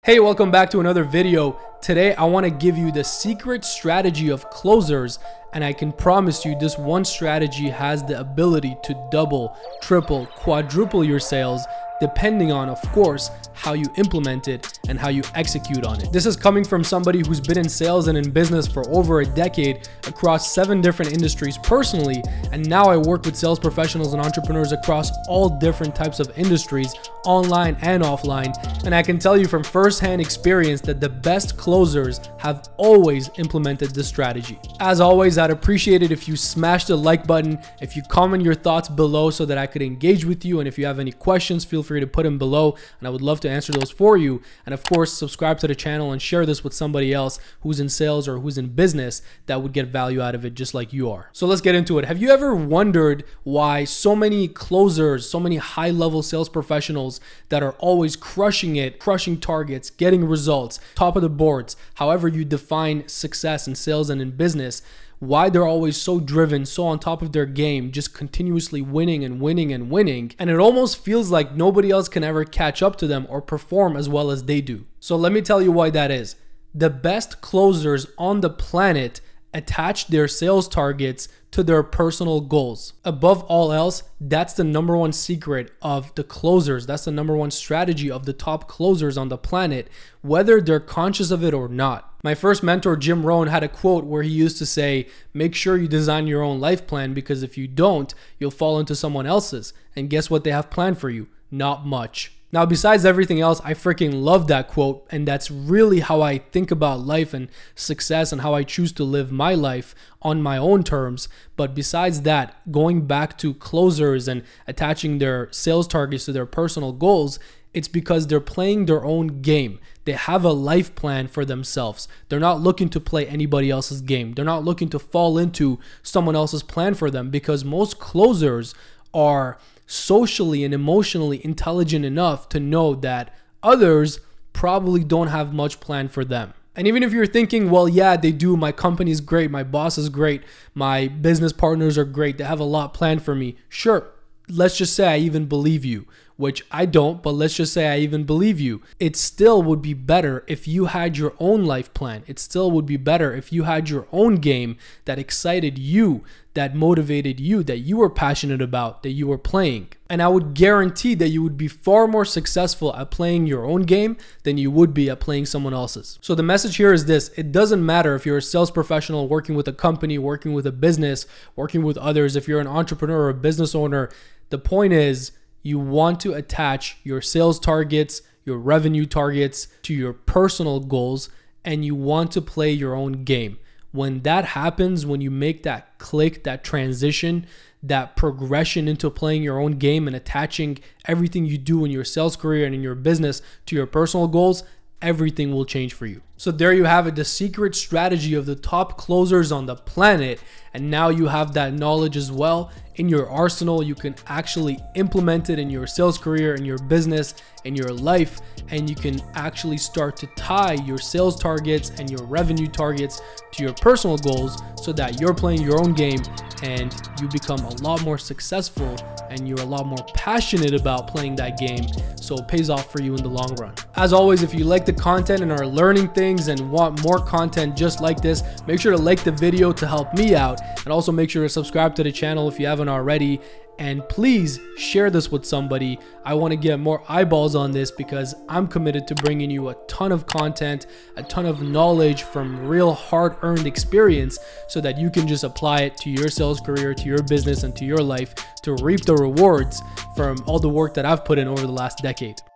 Hey, welcome back to another video. Today, I want to give you the secret strategy of closers, and I can promise you this one strategy has the ability to double, triple, quadruple your sales, depending on, of course, how you implement it and how you execute on it. This is coming from somebody who's been in sales and in business for over a decade across 7 different industries personally, and now I work with sales professionals and entrepreneurs across all different types of industries, online and offline, and I can tell you from firsthand experience that the best closers have always implemented this strategy. As always, I'd appreciate it if you smash the like button, if you comment your thoughts below so that I could engage with you, and if you have any questions, feel free to put them below and I would love to answer those for you. And of course, subscribe to the channel and share this with somebody else who's in sales or who's in business that would get value out of it just like you are. So let's get into it. Have you ever wondered why so many closers, so many high-level sales professionals that are always crushing it, crushing targets, getting results, top of the boards, however you define success in sales and in business, why they're always so driven, so on top of their game, just continuously winning and winning and winning, and it almost feels like nobody else can ever catch up to them or perform as well as they do. So let me tell you why that is. The best closers on the planet attach their sales targets to their personal goals. Above all else, that's the #1 secret of the closers. That's the #1 strategy of the top closers on the planet, whether they're conscious of it or not. My first mentor, Jim Rohn, had a quote where he used to say, make sure you design your own life plan, because if you don't, you'll fall into someone else's. And guess what they have planned for you? Not much. Now, besides everything else, I freaking love that quote, and that's really how I think about life and success and how I choose to live my life on my own terms. But besides that, going back to closers and attaching their sales targets to their personal goals, it's because they're playing their own game. They have a life plan for themselves. They're not looking to play anybody else's game. They're not looking to fall into someone else's plan for them, because most closers are socially and emotionally intelligent enough to know that others probably don't have much planned for them. And even if you're thinking, well, yeah, they do, my company's great, my boss is great, my business partners are great, they have a lot planned for me. Sure, let's just say I even believe you, which I don't, but let's just say I even believe you. It still would be better if you had your own life plan. It still would be better if you had your own game that excited you, that motivated you, that you were passionate about, that you were playing. And I would guarantee that you would be far more successful at playing your own game than you would be at playing someone else's. So the message here is this: it doesn't matter if you're a sales professional working with a company, working with a business, working with others, if you're an entrepreneur or a business owner, the point is you want to attach your sales targets, your revenue targets to your personal goals, and you want to play your own game. When that happens, when you make that click, that transition, that progression into playing your own game and attaching everything you do in your sales career and in your business to your personal goals, everything will change for you. So there you have it, the secret strategy of the top closers on the planet. And now you have that knowledge as well in your arsenal. You can actually implement it in your sales career, in your business, in your life, and you can actually start to tie your sales targets and your revenue targets to your personal goals so that you're playing your own game and you become a lot more successful and you're a lot more passionate about playing that game, so it pays off for you in the long run. As always, if you like the content and are learning things and want more content just like this, make sure to like the video to help me out, and also make sure to subscribe to the channel if you haven't already. And please share this with somebody. I want to get more eyeballs on this because I'm committed to bringing you a ton of content, a ton of knowledge from real hard-earned experience so that you can just apply it to your sales career, to your business, and to your life to reap the rewards from all the work that I've put in over the last decade.